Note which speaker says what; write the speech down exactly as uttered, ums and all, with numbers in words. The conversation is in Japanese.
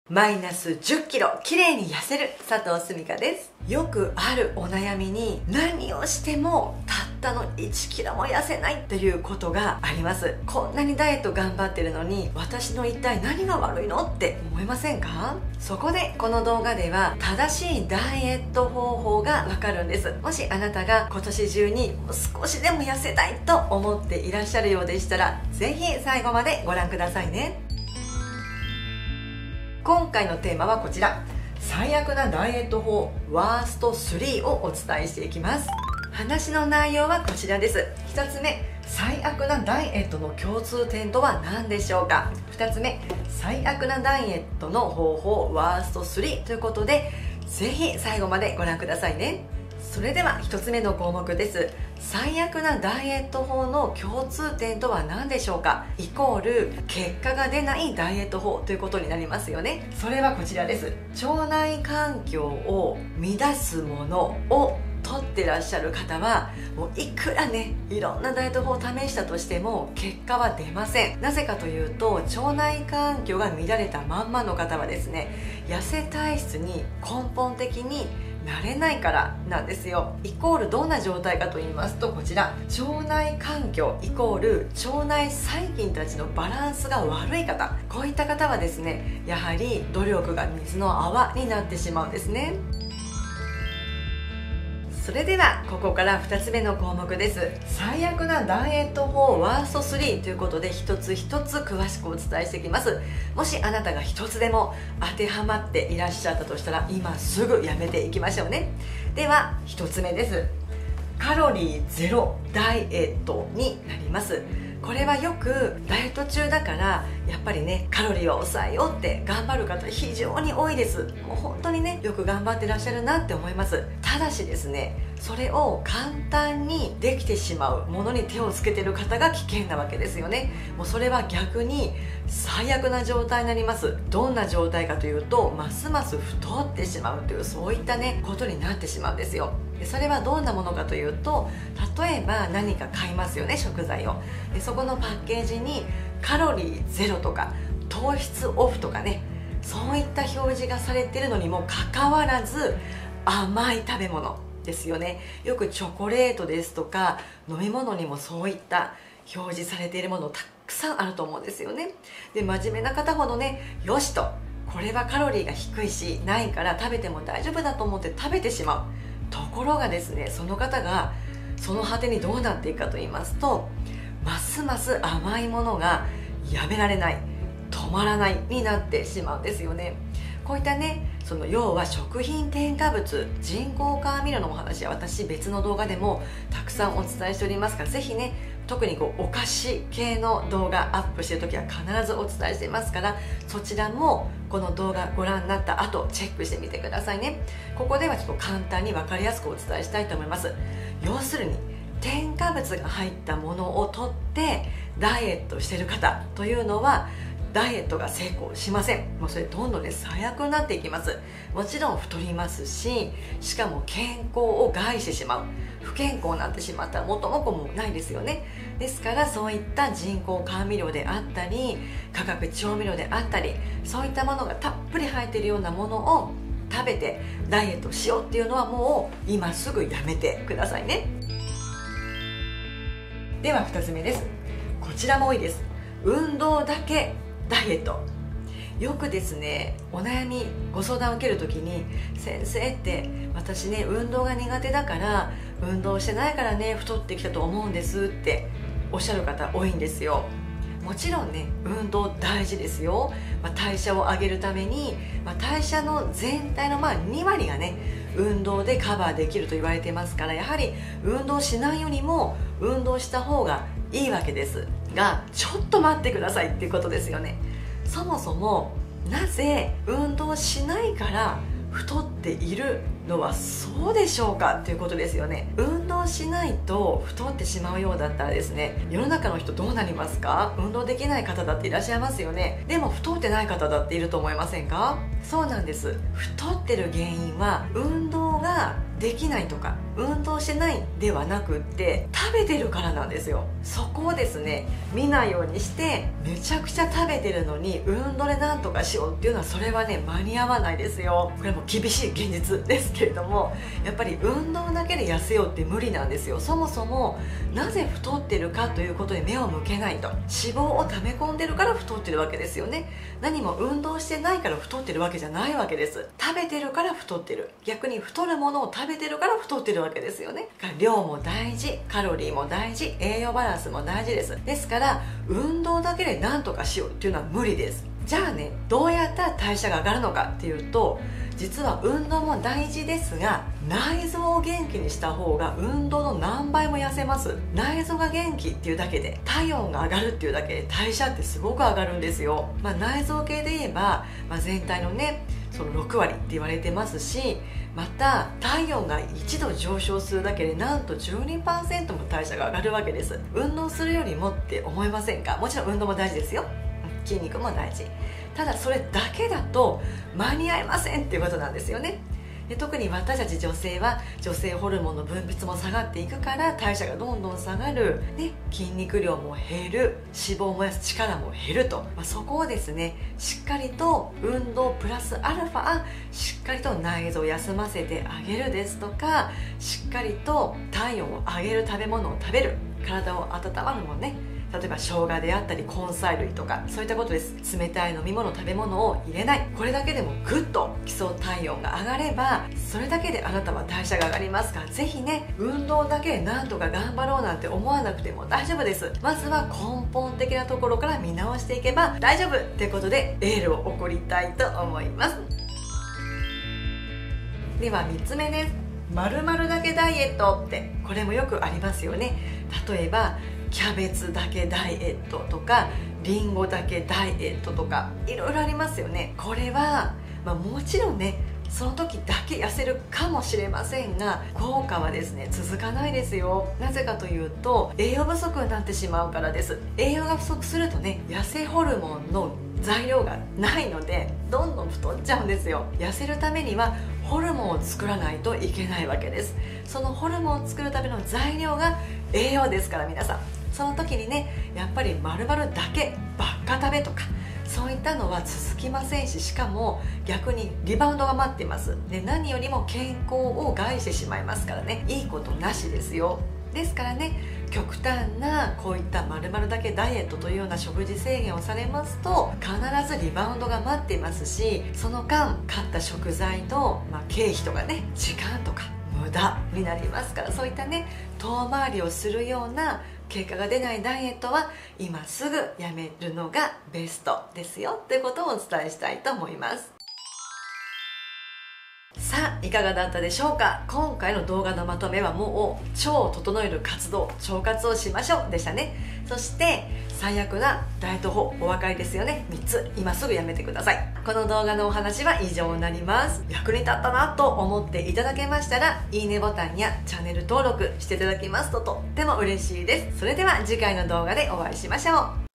Speaker 1: マイナスじゅっキロ綺麗に痩せる佐藤すみかです。よくあるお悩みに、何をしてもたったのいちキロも痩せないということがあります。こんなにダイエット頑張ってるのに、私の一体何が悪いのって思いませんか？そこでこの動画では正しいダイエット方法がわかるんです。もしあなたが今年中にもう少しでも痩せたいと思っていらっしゃるようでしたら、ぜひ最後までご覧くださいね。今回のテーマはこちら、最悪なダイエット法ワーストスリーをお伝えしていきます。話の内容はこちらです。ひとつめ、最悪なダイエットの共通点とは何でしょうか。ふたつめ、最悪なダイエットの方法ワーストスリーということで、ぜひ最後までご覧くださいね。それではひとつめの項目です。最悪なダイエット法の共通点とは何でしょうか、イコール結果が出ないダイエット法ということになりますよね。それはこちらです。腸内環境を乱すものを取ってらっしゃる方は、もういくらねいろんなダイエット法を試したとしても結果は出ません。なぜかというと、腸内環境が乱れたまんまの方はですね、痩せ体質に根本的になれないからなんですよ。イコールどんな状態かと言いますと、こちら、腸内環境イコール腸内細菌たちのバランスが悪い方、こういった方はですね、やはり努力が水の泡になってしまうんですね。それではここからふたつめの項目です。最悪なダイエット法ワーストスリーということで、一つ一つ詳しくお伝えしていきます。もしあなたが一つでも当てはまっていらっしゃったとしたら、今すぐやめていきましょうね。ではひとつめです。カロリーゼロダイエットになります。これはよくダイエット中だからやっぱりねカロリーを抑えようって頑張る方非常に多いです。もう本当にねよく頑張ってらっしゃるなって思います。ただしですね、それを簡単にできてしまうものに手をつけてる方が危険なわけですよね。もうそれは逆に最悪な状態になります。どんな状態かというと、ますます太ってしまうという、そういったねことになってしまうんですよ。でそれはどんなものかというと、例えば何か買いますよね、食材を。でそこのパッケージにカロリーゼロとか糖質オフとかね、そういった表示がされてるのにもかかわらず甘い食べ物ですよね。よくチョコレートですとか飲み物にもそういった表示されているものたくさんあると思うんですよね。で真面目な方ほどね、よしと、これはカロリーが低いしないから食べても大丈夫だと思って食べてしまう。ところがですね、その方がその果てにどうなっていくかと言いますと、ますます甘いものがやめられない、止まらないになってしまうんですよね。こういったね、その要は食品添加物、人工甘味料のお話は私別の動画でもたくさんお伝えしておりますから、ぜひね、特にこうお菓子系の動画アップしてる時は必ずお伝えしていますから、そちらもこの動画ご覧になった後チェックしてみてくださいね。ここではちょっと簡単に分かりやすくお伝えしたいと思います。要するに添加物が入ったものを取ってダイエットしてる方というのはダイエットが成功しません。もうそれどんどんね最悪になっていきます。もちろん太りますし、しかも健康を害してしまう、不健康になってしまったら元も子もないですよね。ですからそういった人工甘味料であったり化学調味料であったり、そういったものがたっぷり入っているようなものを食べてダイエットしようっていうのはもう今すぐやめてくださいね。ではふたつめです。こちらも多いです。運動だけダイエット。よくですね、お悩みご相談を受けるときに、先生って私ね運動が苦手だから運動してないからね太ってきたと思うんですっておっしゃる方多いんですよ。もちろんね運動大事ですよ。まあ、代謝を上げるために、まあ、代謝の全体のまあにわりがね運動でカバーできると言われていますから、やはり運動しないよりも運動した方がいいわけですが、ちょっと待ってくださいっていうことですよね。そもそもなぜ運動しないから太っているのはそうでしょうかということですよね。運動しないと太ってしまうようだったらですね、世の中の人どうなりますか？運動できない方だっていらっしゃいますよね。でも太ってない方だっていると思いませんか？そうなんです。太ってる原因は運動ができないとか運動してないではなくって食べてるからなんですよ。そこをですね見ないようにして、めちゃくちゃ食べてるのに運動でなんとかしようっていうのは、それはね間に合わないですよ。これも厳しい現実ですけれども、やっぱり運動だけで痩せようって無理なんですよ。そもそもなぜ太ってるかということに目を向けないと、脂肪を溜め込んでるから太ってるわけですよね。何も運動してないから太ってるわけじゃないわけです。食べてるから太ってる、逆に太るものを食べてるから太ってるわけですよね。量も大事、カロリーも大事、栄養バランスも大事です。ですから運動だけで何とかしようっていうのは無理です。じゃあね、どうやったら代謝が上がるのかっていうと、実は運動も大事ですが、内臓を元気にした方が運動の何倍も痩せます。内臓が元気っていうだけで、体温が上がるっていうだけで代謝ってすごく上がるんですよ。まあ、内臓系で言えば、まあ、全体のねそのろくわりって言われてますし、また体温がいちど上昇するだけでなんと じゅうにパーセント も代謝が上がるわけです。運動するよりもって思いませんか？もちろん運動も大事ですよ、筋肉も大事。ただそれだけだと間に合いませんっていうことなんですよね。で特に私たち女性は女性ホルモンの分泌も下がっていくから代謝がどんどん下がる、ね、筋肉量も減る、脂肪を燃やす力も減ると、まあ、そこをですねしっかりと運動プラスアルファ、しっかりと内臓を休ませてあげるですとか、しっかりと体温を上げる食べ物を食べる、体を温まるものね、例えば生姜であったり根菜類とかそういったことです。冷たい飲み物食べ物を入れない、これだけでもぐっと基礎体温が上がれば、それだけであなたは代謝が上がりますから、ぜひね運動だけでなんとか頑張ろうなんて思わなくても大丈夫です。まずは根本的なところから見直していけば大丈夫ってことで、エールを送りたいと思います。ではみっつめです。〇〇だけダイエットって、これもよくありますよね。例えばキャベツだけダイエットとか、リンゴだけダイエットとか、いろいろありますよね。これは、まあ、もちろんねその時だけ痩せるかもしれませんが、効果はですね続かないですよ。なぜかというと栄養不足になってしまうからです。栄養が不足するとね、痩せホルモンの材料がないのでどんどん太っちゃうんですよ。痩せるためにはホルモンを作らないといけないわけです。そのホルモンを作るための材料が栄養ですから、皆さんその時にねやっぱり丸々だけばっか食べとかそういったのは続きませんし、しかも逆にリバウンドが待っています。で何よりも健康を害してしまいますからね、いいことなしですよ。ですからね、極端なこういった丸々だけダイエットというような食事制限をされますと、必ずリバウンドが待っていますし、その間買った食材と、まあ、経費とかね時間とか無駄になりますから、そういったね遠回りをするような結果が出ないダイエットは今すぐやめるのがベストですよということをお伝えしたいと思います。さあいかがだったでしょうか。今回の動画のまとめはもう腸を整える活動、腸活をしましょうでしたね。そして最悪なダイエット法お分かりですよね。みっつ今すぐやめてください。この動画のお話は以上になります。役に立ったなと思っていただけましたらいいねボタンやチャンネル登録していただきますととっても嬉しいです。それでは次回の動画でお会いしましょう。